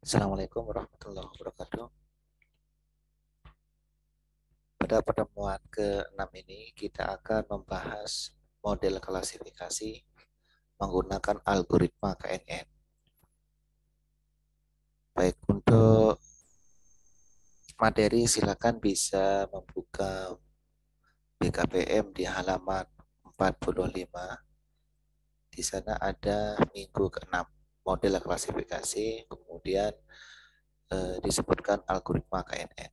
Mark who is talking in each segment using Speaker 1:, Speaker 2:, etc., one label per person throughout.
Speaker 1: Assalamualaikum warahmatullahi wabarakatuh. Pada pertemuan ke-6 ini kita akan membahas model klasifikasi menggunakan algoritma KNN. Baik, untuk materi silakan bisa membuka BKPM di halaman 45. Di sana ada minggu ke-6 model klasifikasi, kemudian disebutkan algoritma KNN.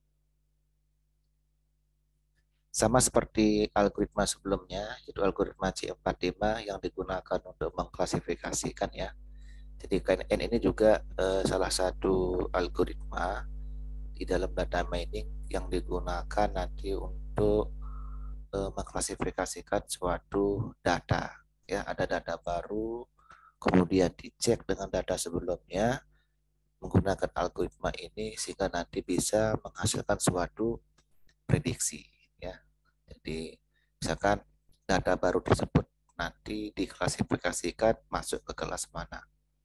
Speaker 1: Sama seperti algoritma sebelumnya, itu algoritma C45 yang digunakan untuk mengklasifikasikan ya. Jadi KNN ini juga salah satu algoritma di dalam data mining yang digunakan nanti untuk mengklasifikasikan suatu data. Ya, ada data baru, kemudian dicek dengan data sebelumnya menggunakan algoritma ini sehingga nanti bisa menghasilkan suatu prediksi ya. Jadi misalkan data baru tersebut nanti diklasifikasikan masuk ke kelas mana.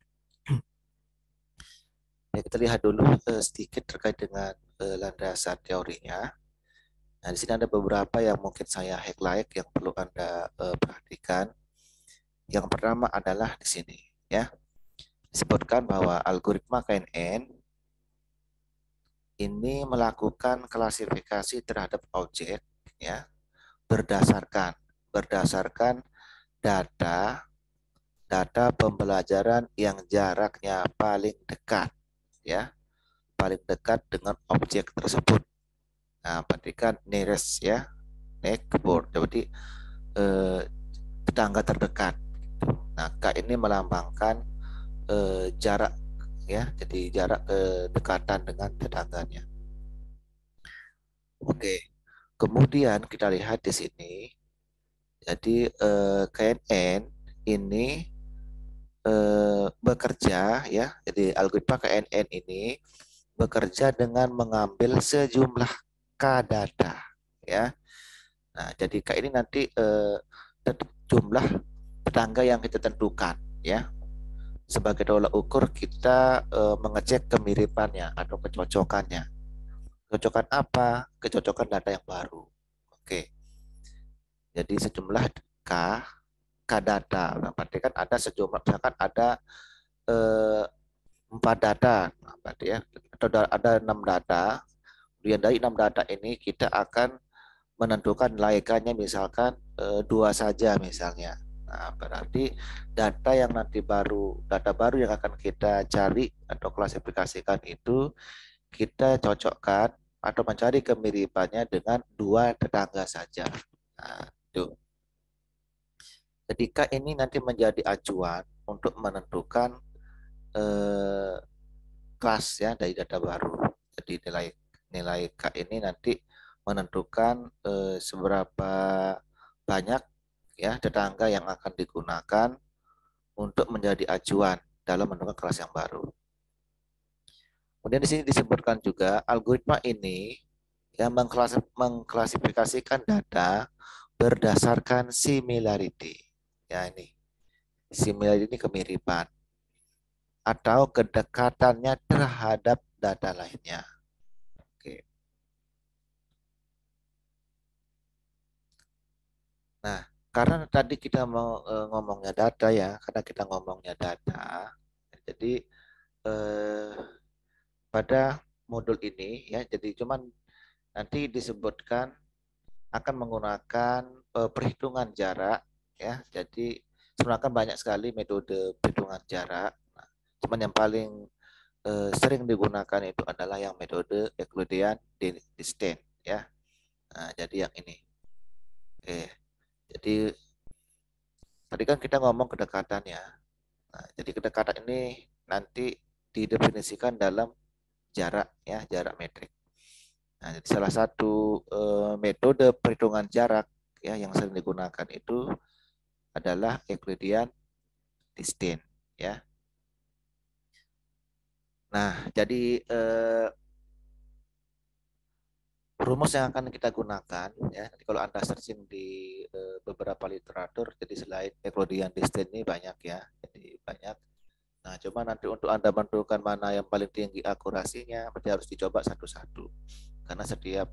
Speaker 1: Ya, kita lihat dulu sedikit terkait dengan landasan teorinya. Nah, di sini ada beberapa yang mungkin saya highlight yang perlu Anda perhatikan. Yang pertama adalah di sini ya. Disebutkan bahwa algoritma KNN ini melakukan klasifikasi terhadap objek ya berdasarkan data pembelajaran yang jaraknya paling dekat ya, paling dekat dengan objek tersebut. Nah, berarti kan nearest ya, neighbor, berarti tetangga terdekat. Nah, K ini melambangkan jarak ya, jadi jarak kedekatan dengan tetangganya. Oke. Kemudian kita lihat di sini. Jadi KNN ini bekerja ya. Jadi algoritma KNN ini bekerja dengan mengambil sejumlah K data ya. Nah, jadi K ini nanti jumlah tetangga yang kita tentukan ya. Sebagai tolak ukur kita mengecek kemiripannya atau kecocokannya. Kecocokan apa? Kecocokan data yang baru. Oke. Jadi sejumlah K data. Nah, berarti kan ada sejumlah, misalkan ada 4 data, nah, berarti ya, atau ada 6 data. Kemudian dari 6 data ini kita akan menentukan laikannya misalkan 2 saja misalnya. Nah, berarti data baru yang akan kita cari atau klasifikasikan itu kita cocokkan atau mencari kemiripannya dengan 2 tetangga saja. Nah, itu. Ketika ini nanti menjadi acuan untuk menentukan eh, kelas ya dari data baru. Jadi nilai K ini nanti menentukan seberapa banyak ya tetangga yang akan digunakan untuk menjadi acuan dalam menentukan kelas yang baru. Kemudian di sini disebutkan juga algoritma ini yang mengklasifikasikan data berdasarkan similarity. Ya ini, similarity ini kemiripan atau kedekatannya terhadap data lainnya. Oke. Nah, karena tadi kita mau ngomongnya data ya, karena kita ngomongnya data, jadi eh, pada modul ini ya, jadi cuman nanti disebutkan akan menggunakan perhitungan jarak ya. Jadi sebenarnya banyak sekali metode perhitungan jarak. Nah, cuman yang paling sering digunakan itu adalah yang metode Euclidean distance ya. Nah, jadi yang ini. Oke. Jadi tadi kan kita ngomong kedekatan ya. Nah, jadi kedekatan ini nanti didefinisikan dalam jarak ya, jarak metrik. Nah, jadi salah satu metode perhitungan jarak ya yang sering digunakan itu adalah Euclidean distance ya. Nah, jadi rumus yang akan kita gunakan ya. Nanti kalau Anda searching di beberapa literatur, jadi selain Euclidean distance ini banyak ya. Jadi banyak Nah, coba nanti untuk Anda menentukan mana yang paling tinggi akurasinya, berarti harus dicoba satu-satu. Karena setiap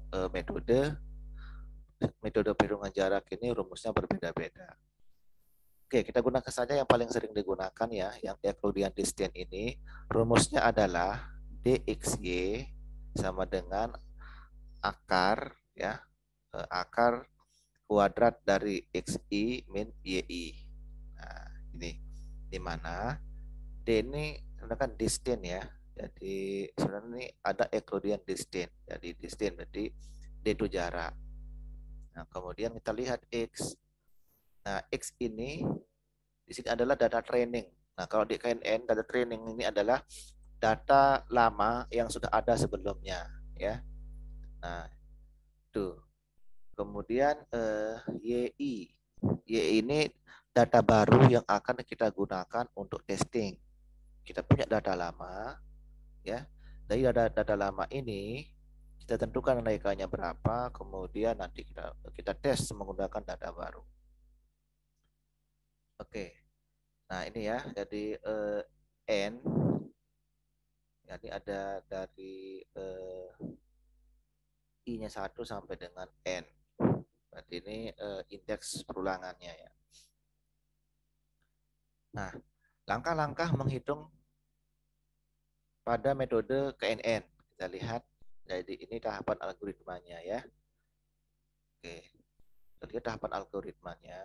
Speaker 1: metode perhitungan jarak ini rumusnya berbeda-beda. Oke, kita gunakan saja yang paling sering digunakan ya, yang Euclidean distance ini. Rumusnya adalah dxy sama dengan akar ya, akar kuadrat dari xi min yi. Nah, ini di mana D ini sebenarnya kan distance ya. Jadi sebenarnya ini ada Euclidean distance. Jadi distance berarti D itu jarak. Nah, kemudian kita lihat X. Nah, X ini di sini adalah data training. Nah, kalau di KNN data training ini adalah data lama yang sudah ada sebelumnya ya. Nah, itu. Kemudian YI. YI ini data baru yang akan kita gunakan untuk testing. Kita punya data lama ya. Dari data lama ini kita tentukan naikannya berapa, kemudian nanti kita tes menggunakan data baru. Oke. Nah, ini ya. Jadi N jadi ada dari I-nya 1 sampai dengan N. Berarti ini indeks perulangannya ya. Nah, langkah-langkah menghitung pada metode KNN. Kita lihat, jadi ini tahapan algoritmanya ya. Oke, kita lihat tahapan algoritmanya.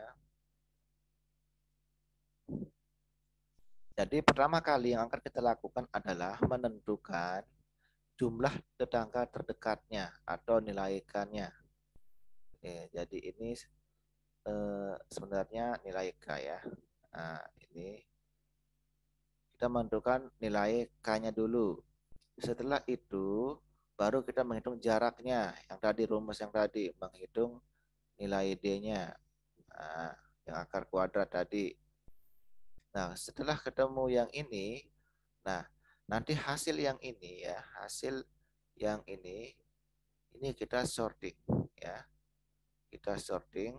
Speaker 1: Jadi pertama kali yang akan kita lakukan adalah menentukan jumlah tetangga terdekatnya atau nilai K-nya. Oke, jadi ini sebenarnya nilai K ya. Nah, ini kita menentukan nilai K-nya dulu. Setelah itu, baru kita menghitung jaraknya. Yang tadi, rumus yang tadi, menghitung nilai D-nya. Nah, yang akar kuadrat tadi. Nah, setelah ketemu yang ini, nah, nanti hasil yang ini ya, hasil yang ini kita sorting ya. Kita sorting,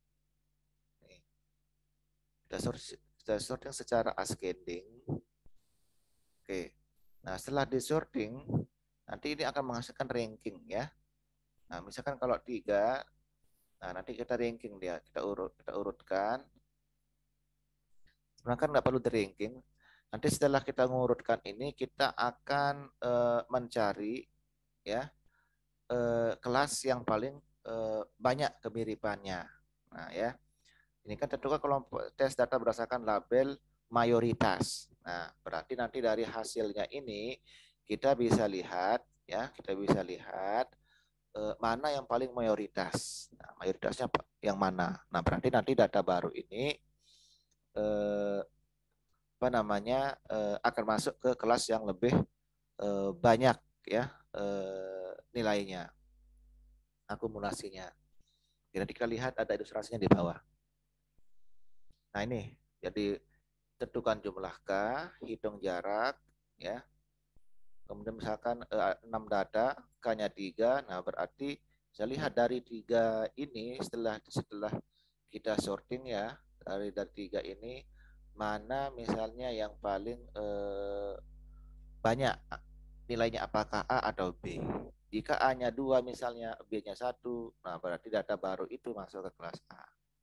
Speaker 1: kita sorting secara ascending. Oke. Nah, setelah disorting, nanti ini akan menghasilkan ranking ya. Nah, misalkan kalau 3, nah nanti kita ranking dia, kita urutkan. Sebenarnya kan nggak perlu di ranking. Nanti setelah kita mengurutkan ini, kita akan mencari ya kelas yang paling banyak kemiripannya. Nah ya, ini kan tentu kan kalau tes data berdasarkan label mayoritas. Nah, berarti nanti dari hasilnya ini kita bisa lihat ya, kita bisa lihat mana yang paling mayoritas. Nah, mayoritasnya yang mana? Nah, berarti nanti data baru ini eh, apa namanya akan masuk ke kelas yang lebih banyak ya nilainya, akumulasinya. Jadi kita lihat ada ilustrasinya di bawah. Nah, ini jadi tentukan jumlah K, hitung jarak ya. Kemudian misalkan 6 data, K-nya 3, nah berarti saya lihat dari 3 ini setelah kita sorting ya, dari 3 ini mana misalnya yang paling banyak nilainya, apakah A atau B. Jika A-nya 2 misalnya, B-nya 1, nah berarti data baru itu masuk ke kelas A.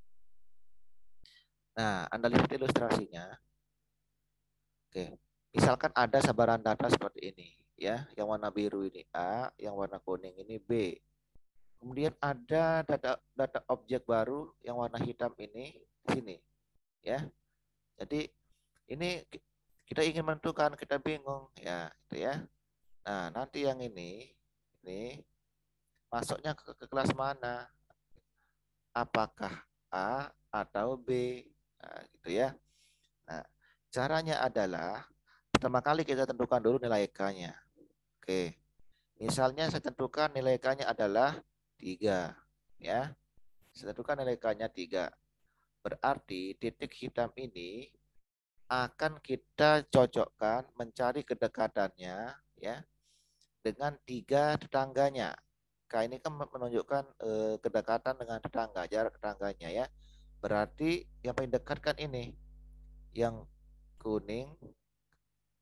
Speaker 1: Nah, Anda lihat ilustrasinya. Oke. Misalkan ada sebaran data seperti ini, ya. Yang warna biru ini A, yang warna kuning ini B. Kemudian ada data objek baru yang warna hitam ini sini, ya. Jadi ini kita ingin menentukan, kita bingung, ya, itu ya. Nah, nanti yang ini masuknya ke kelas mana? Apakah A atau B? Nah, gitu ya. Nah, caranya adalah pertama kali kita tentukan dulu nilai K-nya. Oke. Misalnya saya tentukan nilai K-nya adalah 3. Ya. Saya tentukan nilai K-nya 3. Berarti titik hitam ini akan kita cocokkan mencari kedekatannya ya dengan 3 tetangganya. K ini kan menunjukkan kedekatan dengan tetangga, jarak tetangganya ya. Berarti yang paling dekat kan ini, yang kuning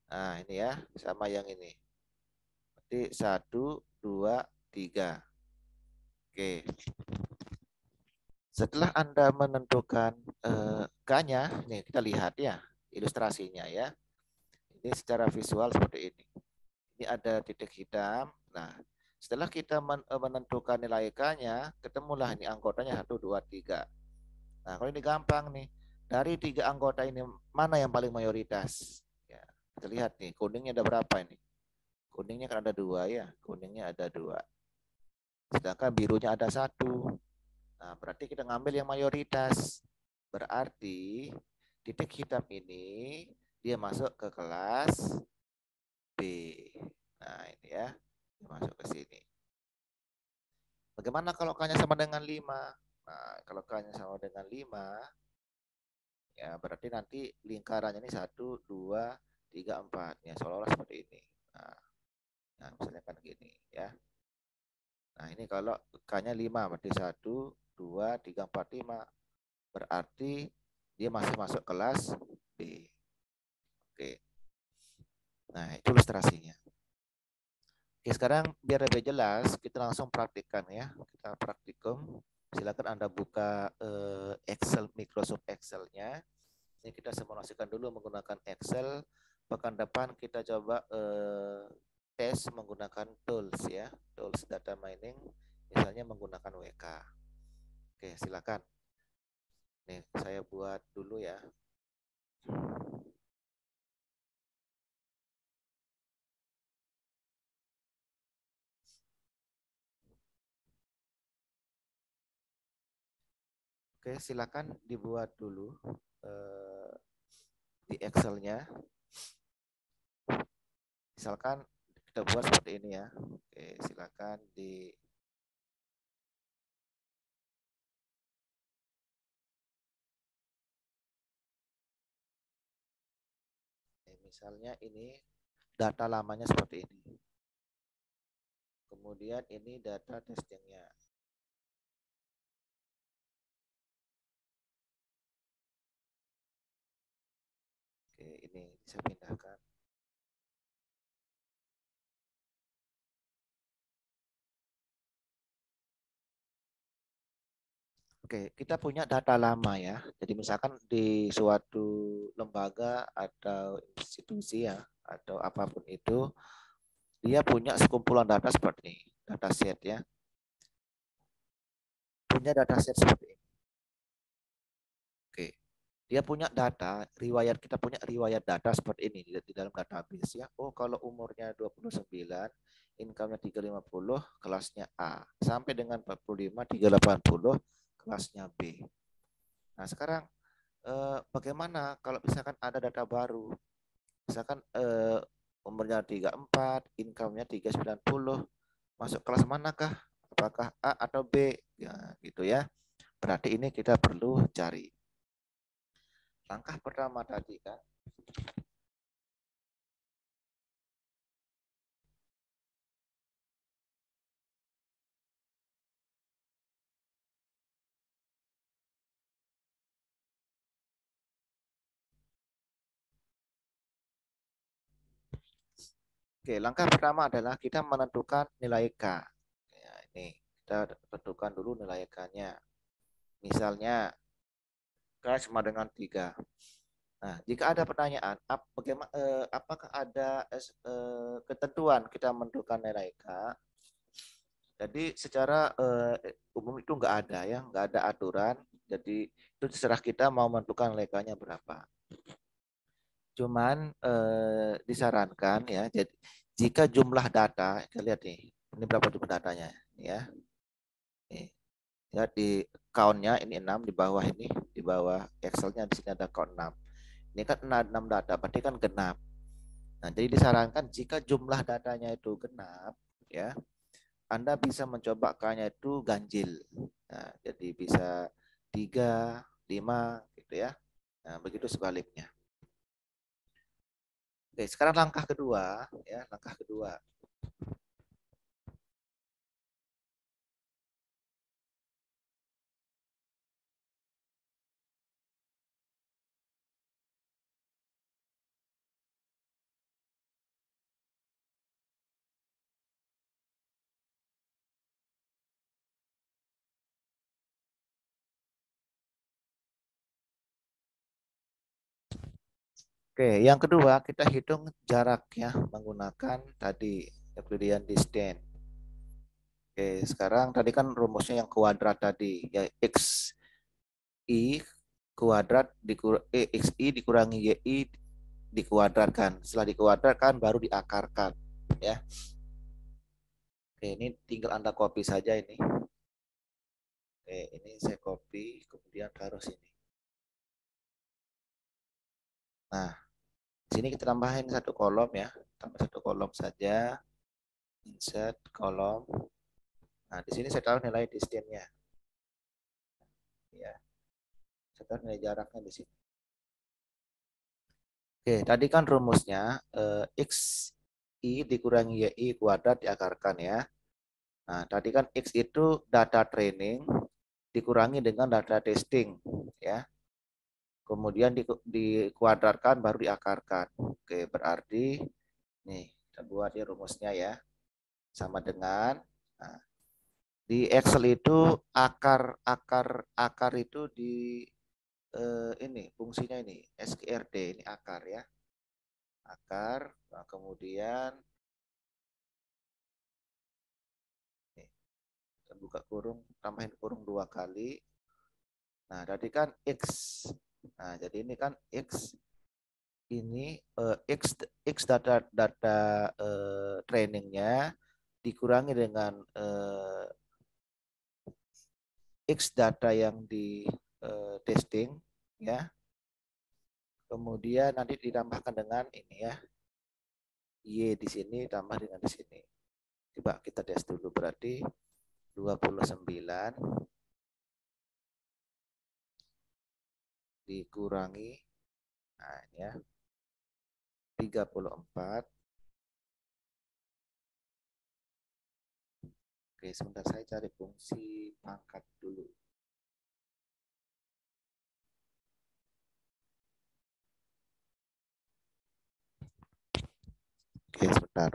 Speaker 1: Nah, ini ya, sama yang ini. Berarti 1, 2, 3. Oke. Setelah Anda menentukan K-nya, nih kita lihat ya ilustrasinya ya. Ini secara visual seperti ini. Ini ada titik hitam. Nah, setelah kita menentukan nilai K-nya, ketemulah ini anggotanya 1, 2, 3. Nah, kalau ini gampang nih. Dari 3 anggota ini, mana yang paling mayoritas? Ya, kita lihat nih, kuningnya ada berapa ini? Kuningnya kan ada 2 ya. Kuningnya ada 2. Sedangkan birunya ada 1. Nah, berarti kita ngambil yang mayoritas. Berarti titik hitam ini dia masuk ke kelas B. Nah, ini ya. Dia masuk ke sini. Bagaimana kalau K-nya sama dengan 5? Nah, kalau K-nya sama dengan 5, ya berarti nanti lingkarannya ini 1, 2, 3, 4. Ya, seolah-olah seperti ini. Nah, misalnya kan gini ya. Nah, ini kalau K-nya 5, berarti 1, 2, 3, 4, 5. Berarti dia masih masuk kelas B. Oke. Nah, itu ilustrasinya. Oke, sekarang biar lebih jelas, kita langsung praktikkan ya. Kita praktikum. Silakan Anda buka Excel, Microsoft Excel-nya. Ini kita simulasikan dulu menggunakan Excel. Pekan depan kita coba tes menggunakan tools ya. Tools data mining, misalnya menggunakan WK. Oke, silakan. Nih, saya buat dulu ya. Oke, silakan dibuat dulu di Excel-nya. Misalkan kita buat seperti ini ya. Oke, silakan di misalnya ini data lamanya seperti ini. Kemudian ini data testingnya. Oke, ini saya pindahkan. Oke, kita punya data lama ya. Jadi misalkan di suatu lembaga atau institusi ya, atau apapun itu, dia punya sekumpulan data seperti ini, data set ya. Punya data set seperti ini. Oke. Dia punya data, kita punya riwayat data seperti ini di dalam database ya. Oh, kalau umurnya 29, income-nya 350, kelasnya A. Sampai dengan 45, 380, kelasnya B. Nah, sekarang bagaimana kalau misalkan ada data baru? Misalkan umurnya 34, income-nya 390, masuk kelas manakah? Apakah A atau B? Ya, gitu ya. Berarti ini kita perlu cari. Langkah pertama tadi kan. Oke, langkah pertama adalah kita menentukan nilai K. Ya, ini kita tentukan dulu nilai K-nya. Misalnya K sama dengan 3. Nah, jika ada pertanyaan, apakah ada ketentuan kita menentukan nilai K? Jadi secara umum itu nggak ada ya, nggak ada aturan. Jadi itu terserah kita mau menentukan nilai K-nya berapa. Cuman disarankan ya, jadi jika jumlah data, kita lihat nih, ini berapa jumlah datanya ya. Nih, ya di count-nya ini 6 di bawah ini, di bawah Excel-nya di sini ada count 6. Ini kan 6 data, berarti kan genap. Nah, jadi disarankan jika jumlah datanya itu genap, ya, Anda bisa mencoba K-nya itu ganjil. Nah, jadi bisa 3, 5 gitu ya. Nah, begitu sebaliknya. Oke, sekarang langkah kedua, ya, langkah kedua. Oke, yang kedua kita hitung jarak ya menggunakan tadi Euclidean distance. Oke, sekarang tadi kan rumusnya yang kuadrat tadi, ya x i kuadrat x i dikurangi y i dikuadratkan. Setelah dikuadratkan baru diakarkan ya. Oke, ini tinggal Anda copy saja ini. Oke, ini saya copy kemudian taruh sini. Nah, di sini kita tambahin satu kolom ya. Tambah satu kolom saja. Insert kolom. Nah, di sini saya taruh nilai distance-nya ya. Saya taruh nilai jaraknya di sini. Oke, tadi kan rumusnya x i dikurangi y i kuadrat diakarkan ya. Nah, tadi kan x itu data training dikurangi dengan data testing ya. Kemudian dikuadratkan baru diakarkan. Oke, berarti nih kita buat ya rumusnya ya. Sama dengan nah, di Excel itu akar itu di ini fungsinya ini SQRT ini akar ya. Akar, nah, kemudian nih, kita buka kurung, tambahin kurung 2 kali. Nah, tadi kan X. Nah, jadi ini kan X ini X data data trainingnya dikurangi dengan X data yang di testing ya. Kemudian nanti ditambahkan dengan ini ya. Y di sini tambah dengan di sini. Coba kita tes dulu berarti 29 dikurangi nah ini ya 34. Oke, sebentar saya cari fungsi pangkat dulu. Oke, sebentar.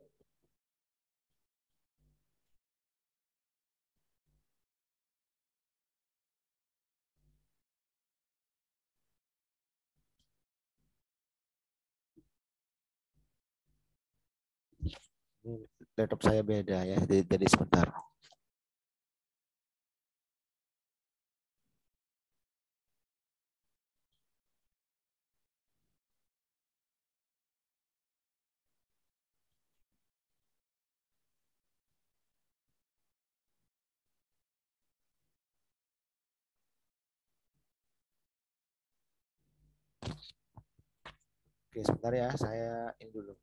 Speaker 1: Ini laptop saya beda ya, jadi sebentar. Oke, sebentar ya, saya ini dulu.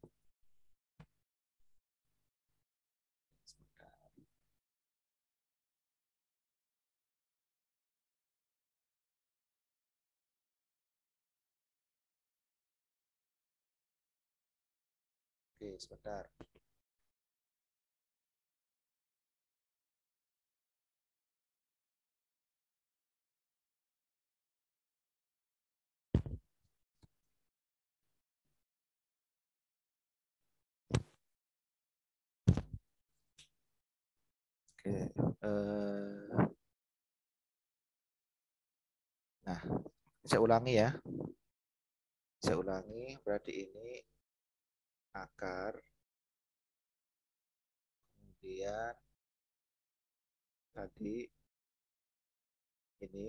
Speaker 1: Sebentar. Oke, sebentar. Oke, nah, saya ulangi ya. Saya ulangi, berarti ini akar, kemudian tadi ini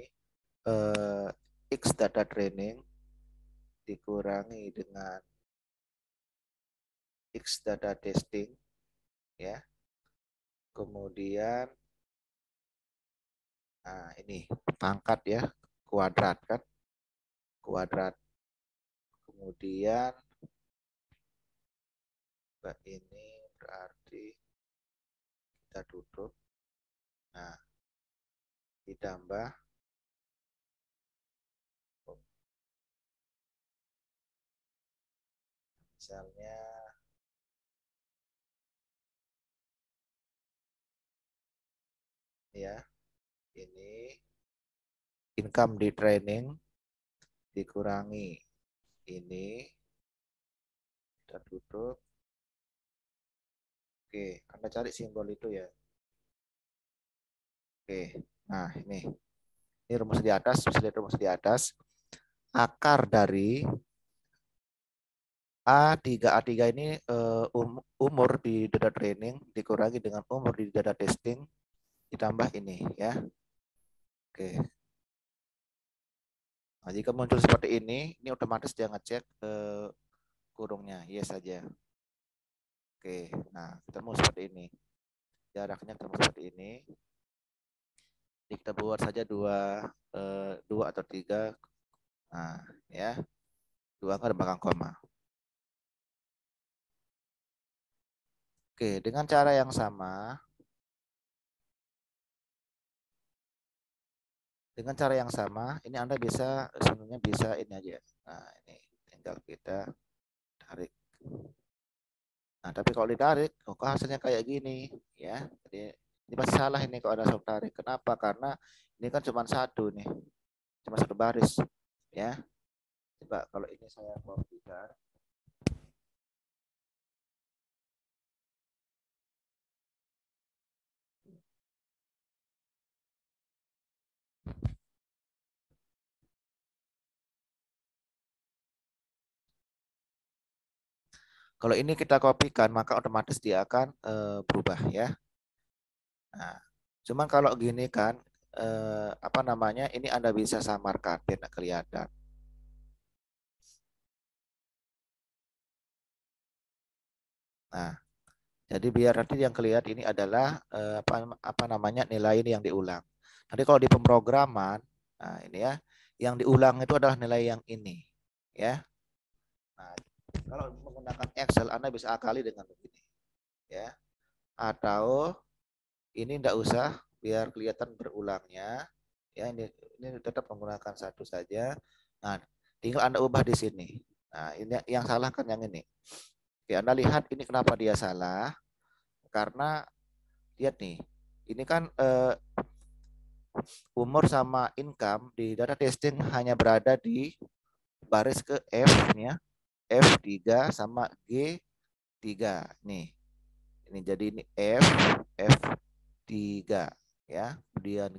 Speaker 1: X data training dikurangi dengan X data testing ya. Kemudian nah ini pangkat ya, kuadrat kan, kuadrat. Kemudian ini berarti kita tutup. Nah, ditambah misalnya ya, ini income di training dikurangi ini kita tutup. Oke, Anda cari simbol itu ya. Oke, nah ini rumus di atas, bisa lihat rumus di atas. Akar dari A3 ini umur di data training dikurangi dengan umur di data testing ditambah ini ya. Oke. Nah, jika muncul seperti ini otomatis dia ngecek kurungnya yes saja. Oke, nah ketemu seperti ini. Jaraknya ketemu seperti ini. Jadi kita buat saja dua atau tiga. Nah, ya. Dua angka belakang koma. Oke, dengan cara yang sama, ini Anda bisa sebenarnya bisa ini aja. Nah, ini tinggal kita tarik. Nah, tapi kalau ditarik, kok hasilnya kayak gini, ya. Jadi ini pasti salah ini kalau ada soft tarik. Kenapa? Karena ini kan cuma satu nih, cuma satu baris, ya. Coba kalau ini saya kopikan. Kalau ini kita kopikan, maka otomatis dia akan berubah ya. Nah, cuman kalau gini kan, apa namanya? Ini Anda bisa samarkan, tidak kelihatan. Nah, jadi biar nanti yang kelihatan ini adalah apa namanya nilai ini yang diulang. Nanti kalau di pemrograman, nah ini ya, yang diulang itu adalah nilai yang ini, ya. Nah, kalau menggunakan Excel, Anda bisa akali dengan begini, ya. Atau ini tidak usah biar kelihatan berulangnya, ya ini tetap menggunakan satu saja. Nah, tinggal Anda ubah di sini. Nah, ini yang salah kan yang ini. Oke, Anda lihat ini kenapa dia salah? Karena lihat nih, ini kan umur sama income di data testing hanya berada di baris ke F-nya, F3 sama G3 nih. Ini jadi ini F3 ya, kemudian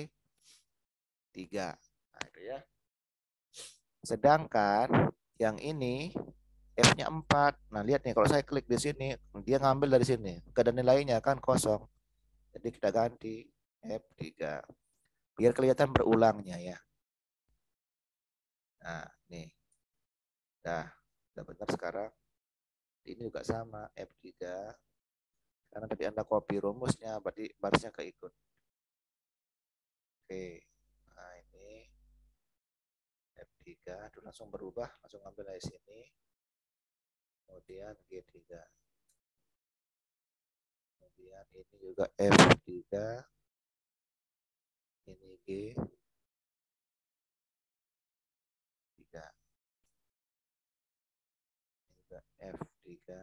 Speaker 1: G3. Nah, itu ya. Sedangkan yang ini F-nya 4. Nah, lihat nih kalau saya klik di sini, dia ngambil dari sini. Gak ada nilainya kan kosong. Jadi kita ganti F3. Biar kelihatan berulangnya ya. Nah, nih. Nah, udah benar sekarang. Ini juga sama F3. Karena tadi Anda copy rumusnya, berarti barisnya keikut. Oke. Nah, ini F3 itu langsung berubah, langsung ambil dari sini. Kemudian G3. Kemudian ini juga F3. Ini G3. Ini juga F3.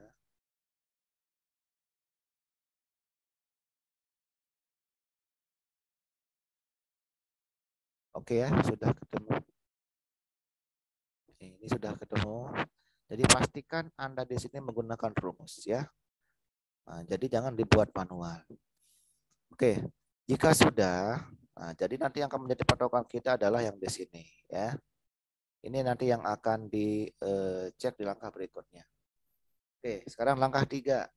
Speaker 1: Oke ya, sudah ketemu. Ini sudah ketemu. Jadi pastikan Anda di sini menggunakan rumus ya. Nah, jadi jangan dibuat manual. Oke, jika sudah, nah, jadi nanti yang akan menjadi patokan kita adalah yang di sini ya. Ini nanti yang akan dicek di langkah berikutnya. Oke, sekarang langkah 3.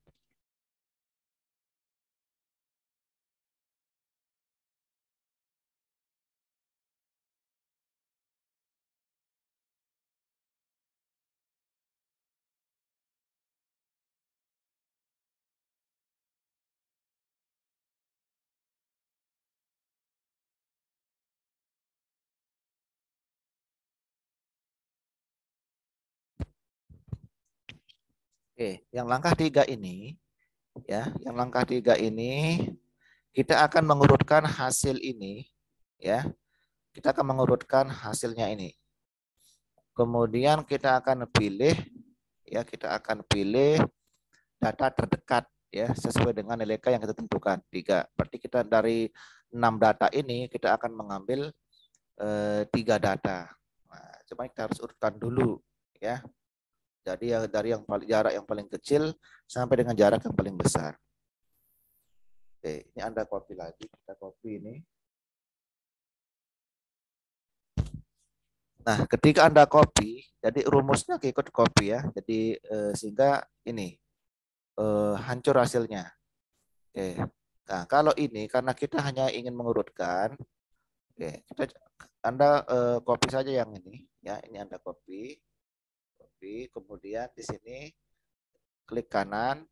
Speaker 1: Oke, yang langkah 3 ini ya, yang langkah 3 ini kita akan mengurutkan hasil ini ya. Kita akan mengurutkan hasilnya ini. Kemudian kita akan pilih ya, kita akan pilih data terdekat ya sesuai dengan nilai K yang kita tentukan 3. Berarti kita dari 6 data ini kita akan mengambil 3 data. Nah, cuma kita harus urutkan dulu ya. Jadi dari yang paling jarak yang paling kecil sampai dengan jarak yang paling besar. Oke, ini Anda copy lagi, kita copy ini. Nah, ketika Anda copy, Jadi rumusnya ikut copy ya. Jadi sehingga ini hancur hasilnya. Oke. Nah, kalau ini karena kita hanya ingin mengurutkan, oke, Anda copy saja yang ini ya. Ini Anda copy, kemudian di sini klik kanan.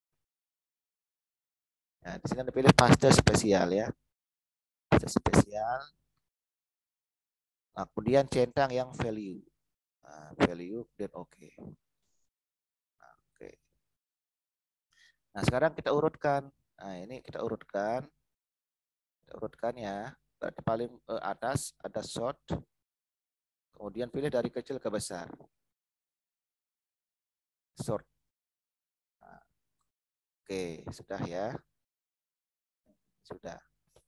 Speaker 1: Nah, di sini Anda pilih paste spesial ya. Paste spesial. Nah, kemudian centang yang value. Nah, value dan oke. Nah, oke. Nah, sekarang kita urutkan. Nah, ini kita urutkan. Kita urutkan ya. Berarti paling atas ada sort. Kemudian pilih dari kecil ke besar. Sort. Nah, oke, sudah ya. Sudah.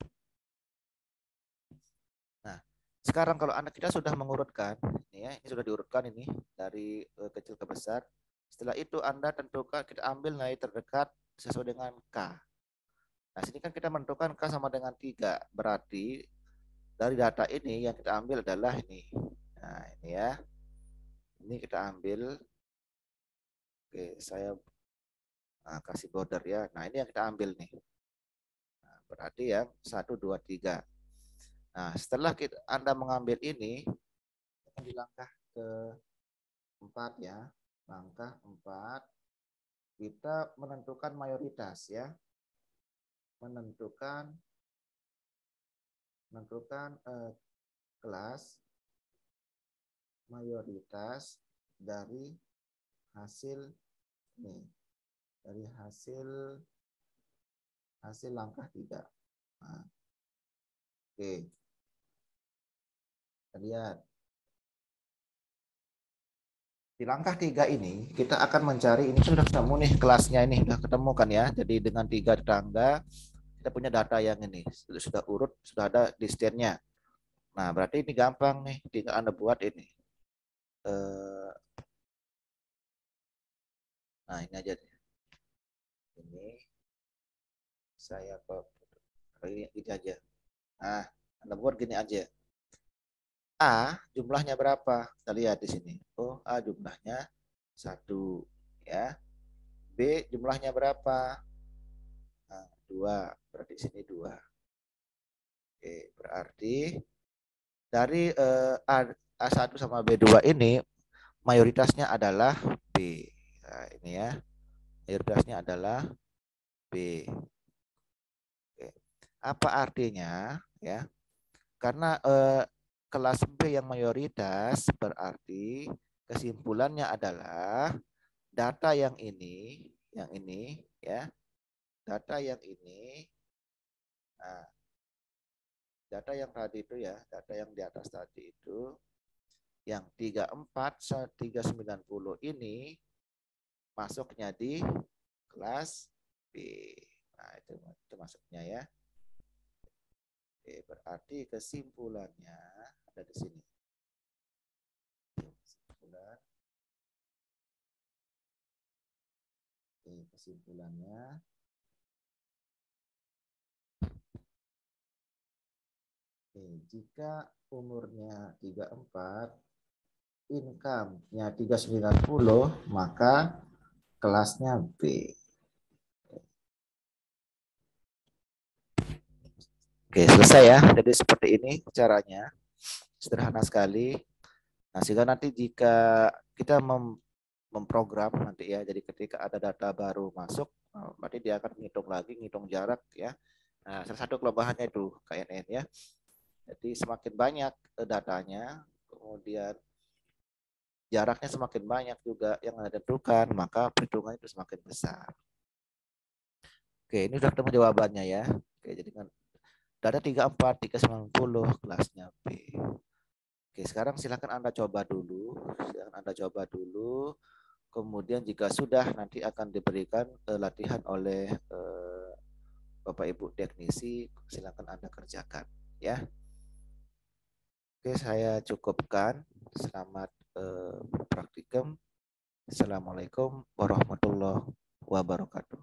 Speaker 1: Nah, sekarang kalau anak kita sudah mengurutkan, ini ya, ini sudah diurutkan ini dari kecil ke besar. Setelah itu Anda tentukan, kita ambil nilai terdekat sesuai dengan K. Nah, sini kan kita menentukan K sama dengan 3. Berarti dari data ini yang kita ambil adalah ini. Nah, ini ya. Ini kita ambil. Oke, saya kasih border ya. Nah, ini yang kita ambil nih. Nah, berarti yang 1, 2, 3. Nah, setelah Anda mengambil ini, di langkah ke-4 ya. Langkah 4, kita menentukan mayoritas ya. Menentukan kelas mayoritas dari hasil nih, dari hasil langkah 3. Nah, oke. Kita lihat. Di langkah 3 ini kita akan mencari, ini sudah ketemu nih kelasnya, ini sudah ketemu kan ya. Jadi dengan 3 tetangga kita punya data yang ini sudah urut, sudah ada listennya. Nah, berarti ini gampang nih, tinggal Anda buat ini. Nah, ini aja nih. Ini saya kok ini aja. Nah, Anda buat gini aja. A jumlahnya berapa? Kita lihat di sini. Oh, A jumlahnya 1 ya. B jumlahnya berapa? Nah, 2. Berarti di sini 2. Oke, berarti dari A1 sama B2 ini mayoritasnya adalah B. Nah, ini ya. Mayoritasnya adalah B. Oke. Apa artinya ya? Karena kelas B yang mayoritas berarti kesimpulannya adalah data yang ini ya, data yang ini, nah, data yang tadi itu ya, data yang di atas tadi itu, yang 34, 390 ini masuknya di kelas B. Nah, itu masuknya ya. Oke, berarti kesimpulannya ada di sini. Kesimpulan. Oke, kesimpulannya. Oke, jika umurnya 34, income-nya 390, maka kelasnya B. Oke, selesai ya. Jadi seperti ini caranya. Sederhana sekali. Nah, sehingga nanti jika kita memprogram nanti ya, jadi ketika ada data baru masuk, berarti dia akan ngitung lagi, ngitung jarak ya. Nah, salah satu kelebihannya itu KNN ya. Jadi semakin banyak datanya, kemudian jaraknya semakin banyak juga yang Anda tentukan, maka perhitungannya itu semakin besar. Oke, ini sudah ketemu jawabannya ya. Oke, jadi kan data 34, 390 kelasnya B. Oke, sekarang silakan Anda coba dulu. Silakan Anda coba dulu. Kemudian jika sudah nanti akan diberikan latihan oleh Bapak Ibu teknisi, silakan Anda kerjakan ya. Oke, saya cukupkan. Selamat praktikum. Assalamualaikum warahmatullahi wabarakatuh.